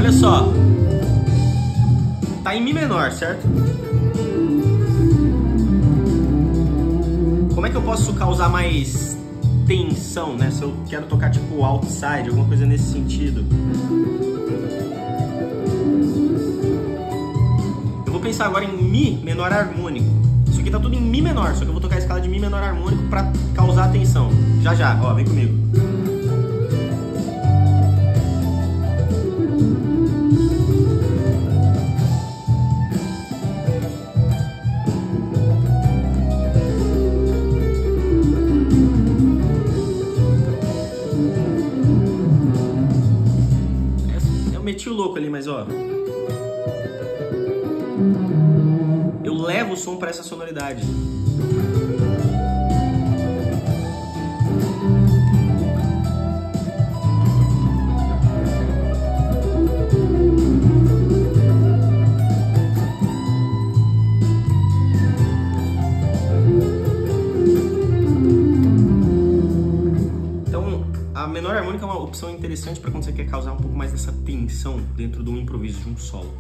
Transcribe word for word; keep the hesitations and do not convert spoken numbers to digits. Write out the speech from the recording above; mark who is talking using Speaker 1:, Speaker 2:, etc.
Speaker 1: Olha só. Tá em Mi menor, certo? Como é que eu posso causar mais tensão, né? Se eu quero tocar tipo outside, alguma coisa nesse sentido. Eu vou pensar agora em Mi menor harmônico. Isso aqui tá tudo em Mi menor, só que eu vou tocar a escala de Mi menor harmônico pra causar tensão. Já já, ó, vem comigo. Eu meti o louco ali, mas ó. Eu levo o som para essa sonoridade. Então, a menor harmônica é uma opção interessante para quando você quer causar um pouco mais dessa tensão dentro de um improviso, de um solo.